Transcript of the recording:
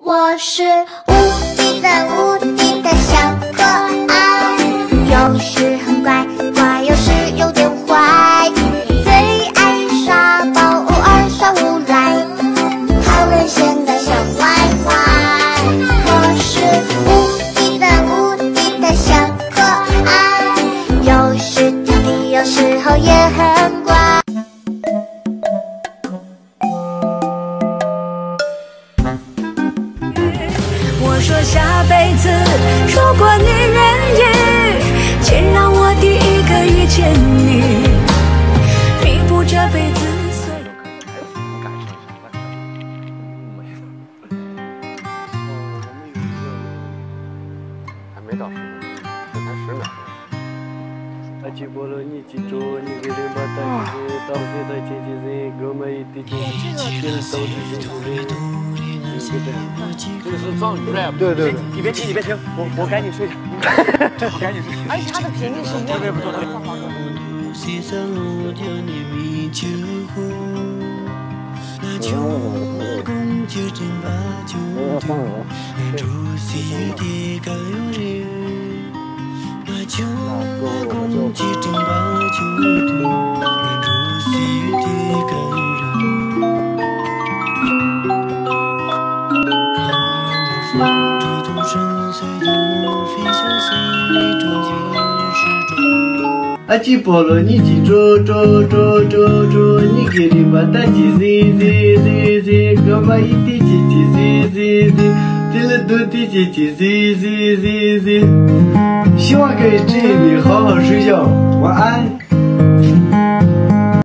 我是无敌的小可爱，有时很乖，乖有时有点坏，最爱耍宝，偶尔耍无赖，好任性的小坏坏。我是无敌的小可爱，有时调皮，有时候也很乖。 我说下辈子，如果你愿意，请让我第一个遇见你，弥补这辈子所有。 还没到10秒，这才10秒。 爱去菠萝，你记住，你给人把带起，到现在亲戚人购买一滴精，别人都是幸福的。 这个是藏语 rap。对，你别听，我赶紧睡去。我赶紧睡。 而且它的频率是特别不错的。 爱去菠萝，你记住，你给人把带起，购买一滴鸡，进了多滴鸡，希望可以治愈你好好睡觉，晚安。